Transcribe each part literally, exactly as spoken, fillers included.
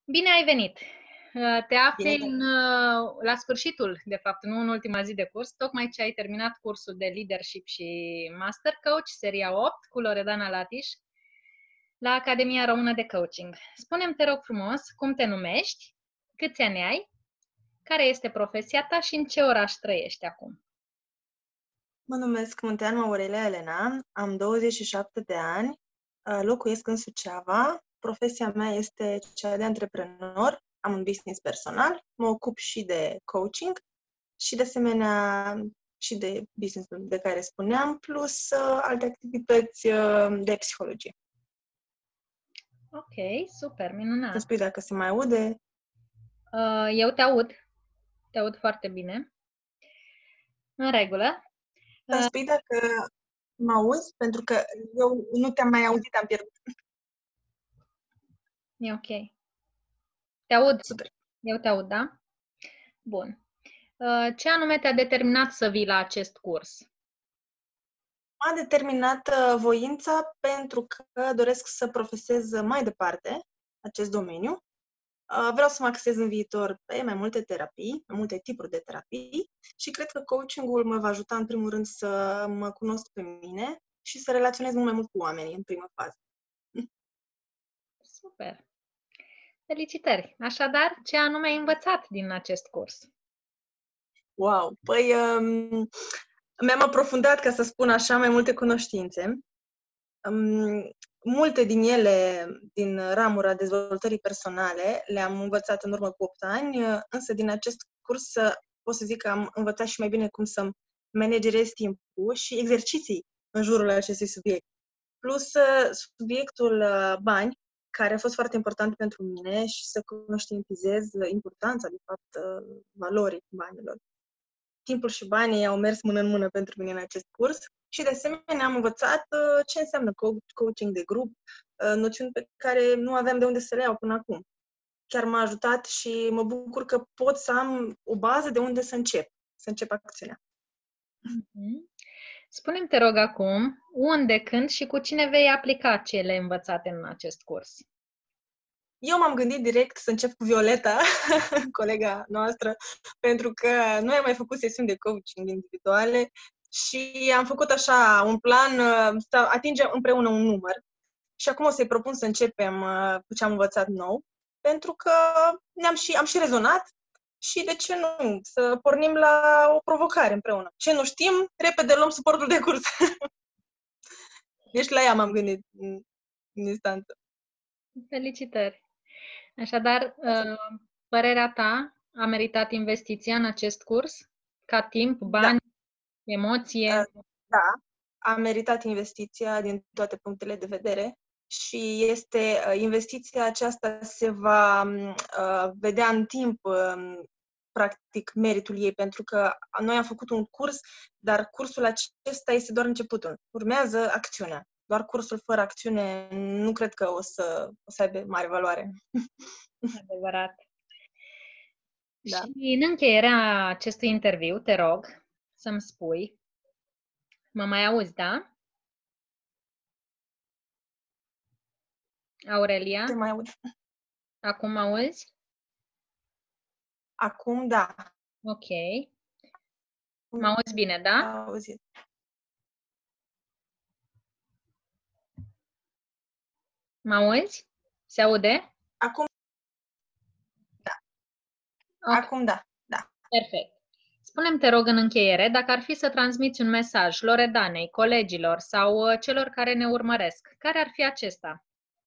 Bine ai venit! Te afli Bine, în, la sfârșitul, de fapt, nu în ultima zi de curs, tocmai ce ai terminat cursul de Leadership și Master Coach, seria opt, cu Loredana Latiș, la Academia Română de Coaching. Spune-mi, te rog frumos, cum te numești, câți ani ai, care este profesia ta și în ce oraș trăiești acum? mă numesc Munteanu Aurelia Elena, am douăzeci și șapte de ani, locuiesc în Suceava, profesia mea este cea de antreprenor, am un business personal, mă ocup și de coaching și de asemenea și de business de care spuneam, plus uh, alte activități uh, de psihologie. Ok, super, Îmi minunat. spui dacă se mai aude? Uh, eu te aud, te aud foarte bine. În regulă. Îmi Uh, spui dacă mă auzi? Pentru că eu nu te-am mai auzit, am pierdut. e ok. Te aud, Super. eu te aud, da? Bun. Ce anume te-a determinat să vii la acest curs? M-a determinat uh, voința pentru că doresc să profesez mai departe acest domeniu. Uh, vreau să mă axez în viitor pe mai multe terapii, mai multe tipuri de terapii și cred că coaching-ul mă va ajuta în primul rând să mă cunosc pe mine și să relaționez mult mai mult cu oamenii în prima fază. Super! Felicitări! Așadar, ce anume ai învățat din acest curs? Wow! Păi um, mi-am aprofundat, ca să spun așa, mai multe cunoștințe. Um, multe din ele, din ramura dezvoltării personale, le-am învățat în urmă cu opt ani, însă din acest curs pot să zic că am învățat și mai bine cum să managerez timpul și exerciții în jurul acestui subiect. Plus subiectul bani, care a fost foarte important pentru mine și să conștientizez importanța, de fapt, valorii banilor. Timpul și banii au mers mână în mână pentru mine în acest curs și, de asemenea, am învățat uh, ce înseamnă coaching de grup, uh, noțiuni pe care nu aveam de unde să le iau până acum. Chiar m-a ajutat și mă bucur că pot să am o bază de unde să încep, să încep acțiunea. Mm-hmm. Spune-mi, te rog acum, unde, când și cu cine vei aplica cele învățate în acest curs? Eu m-am gândit direct să încep cu Violeta, colega noastră, pentru că noi am mai făcut sesiuni de coaching individuale și am făcut așa un plan să atingem împreună un număr. Și acum o să-i propun să începem cu ce am învățat nou, pentru că ne-am și, am și rezonat și de ce nu, să pornim la o provocare împreună. Ce nu știm, repede luăm suportul de curs. Deci la ea m-am gândit în, în instanță. Felicitări! Așadar, părerea ta a meritat investiția în acest curs? Ca timp, bani, Da, emoție? da, a meritat investiția din toate punctele de vedere și este investiția aceasta se va uh, vedea în timp uh, practic meritul ei, pentru că noi am făcut un curs, dar cursul acesta este doar începutul. Urmează acțiunea. Doar cursul fără acțiune nu cred că o să, o să aibă mare valoare. Adevărat. Da. Și în încheierea acestui interviu, te rog să-mi spui, mă mai auzi, da? Aurelia? Te mai aud. Acum mă auzi? Acum, da. Ok. Mă auzi bine, da? Auzit. Mă auzi? Se aude? Acum, da. Ok, Acum, da. Da. perfect. Spune-mi, te rog, în încheiere, dacă ar fi să transmiți un mesaj Loredanei, colegilor sau celor care ne urmăresc, care ar fi acesta?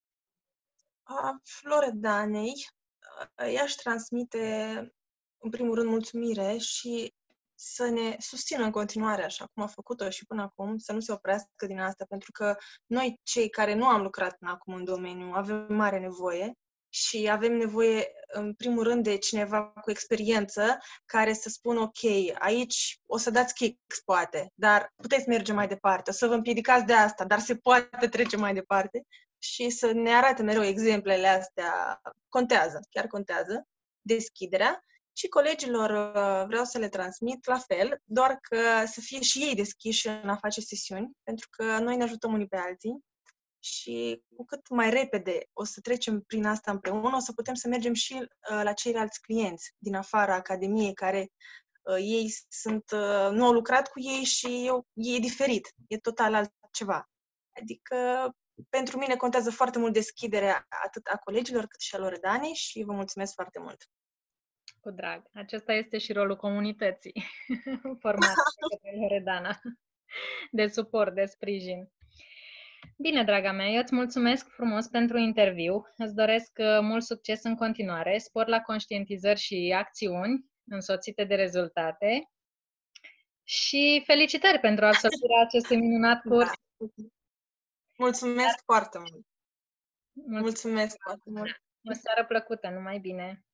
Loredanei, i-aș transmite, în primul rând, mulțumire și să ne susțină în continuare, așa cum a făcut-o și până acum, să nu se oprească din asta, pentru că noi, cei care nu am lucrat până acum în domeniu, avem mare nevoie și avem nevoie, în primul rând, de cineva cu experiență care să spună, ok, aici o să dați kicks, poate, dar puteți merge mai departe, o să vă împiedicați de asta, dar se poate trece mai departe și să ne arate mereu exemplele astea. Contează, chiar contează, deschiderea. Și colegilor vreau să le transmit la fel, doar că să fie și ei deschiși în a face sesiuni, pentru că noi ne ajutăm unii pe alții și cu cât mai repede o să trecem prin asta împreună, o să putem să mergem și uh, la ceilalți clienți din afara Academiei, care uh, ei sunt, uh, nu au lucrat cu ei și eu, e diferit, e total altceva. Adică, pentru mine contează foarte mult deschiderea atât a colegilor cât și a Loredanei și vă mulțumesc foarte mult. Cu drag. Acesta este și rolul comunității formată de către Loredana, de suport, de sprijin. Bine, draga mea, eu îți mulțumesc frumos pentru interviu. Îți doresc mult succes în continuare, spor la conștientizări și acțiuni însoțite de rezultate și felicitări pentru absolvirea acestui minunat curs. Da. Mulțumesc foarte mult! Mulțumesc, Mulțumesc foarte mult! O seară plăcută, numai bine!